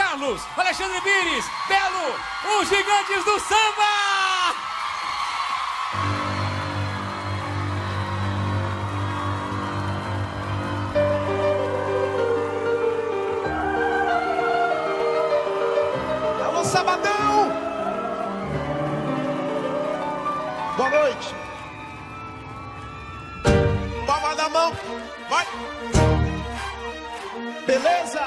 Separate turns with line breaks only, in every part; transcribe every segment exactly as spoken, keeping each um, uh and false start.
Carlos, Alexandre Pires, Belo, os gigantes do samba!
Alô, Sabadão! Boa noite! Palma da mão, vai! Beleza?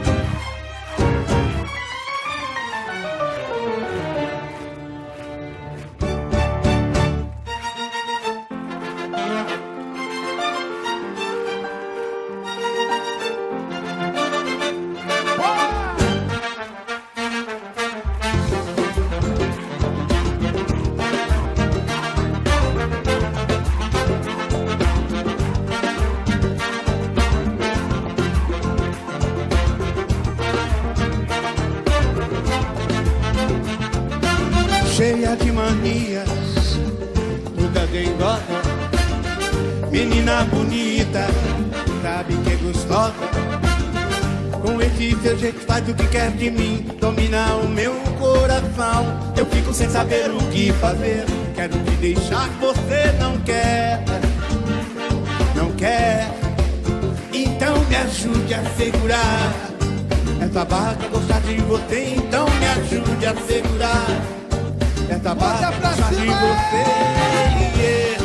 Cheia de manias, nunca dengosa. Menina bonita, sabe que é gostosa. Com esse seu jeito faz o que quer de mim, domina o meu coração. Eu fico sem saber o que fazer, quero te deixar, você não quer. Não quer, então me ajude a segurar. Essa barra quer gostar de você, então me ajude a segurar. Essa barra pra cima de você, yeah.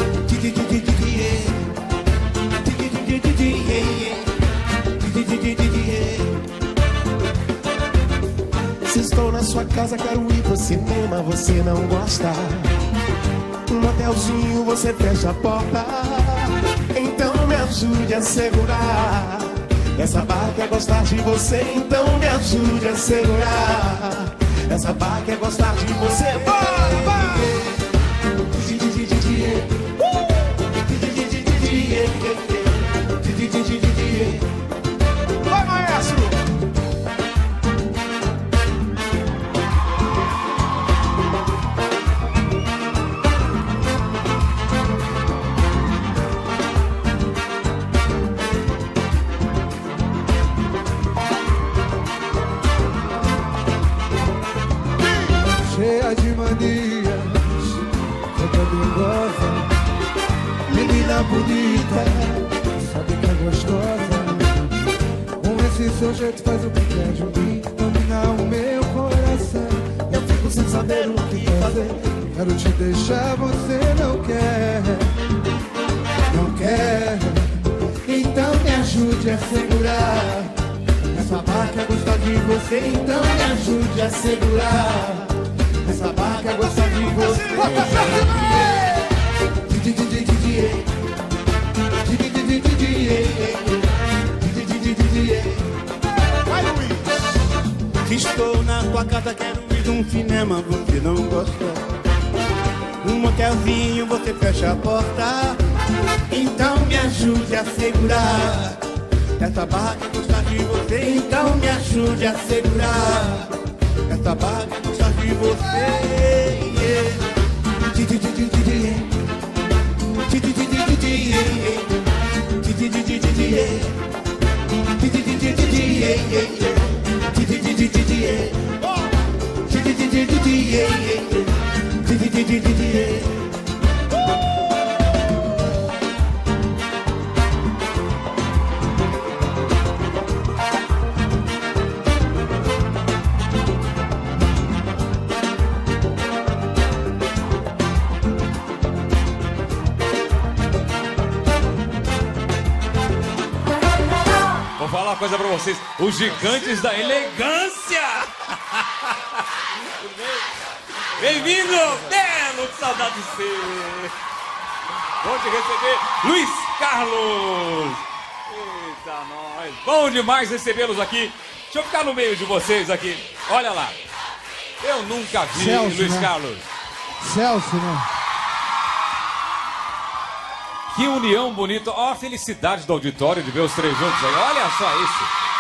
Se estou na sua casa, quero ir pro cinema, você não gosta. Um motelzinho, você fecha a porta. Então me ajude a segurar. Essa barra quer gostar de você, então me ajude a segurar. Essa barra quer gostar de você. Bora, bora! Vai, maestro!
Cheia de manias, toda dengosa. Menina bonita, sabe que é gostosa. Com esse seu jeito faz o que quer de mim, domina o meu coração. Eu fico sem saber o que fazer, quero te deixar, você não quer. Não quer, então me ajude a segurar. Essa barra quer gostar de você, então me ajude a segurar. Essa barra quer gostar de você. Bota pra
Vai, Luiz!
Estou na tua casa, quero ir num cinema, você não gosta. Um motelzinho, você fecha a porta. Então me ajude a segurar. Essa barra quer gostar de você, então me ajude a segurar. Essa barra quer gostar de você, yeah.
Vou falar uma coisa pra vocês. Os gigantes da elegância! Bem-vindo! Belo, que saudade de você! Bom te receber, Luiz Carlos! Eita, nós! Bom demais recebê-los aqui. Deixa eu ficar no meio de vocês aqui. Olha lá. Eu nunca vi,
Celso,
Luiz
né?
Carlos.
Celso, né?
Que união bonita. Ó a felicidade do auditório de ver os três juntos aí. Olha só isso.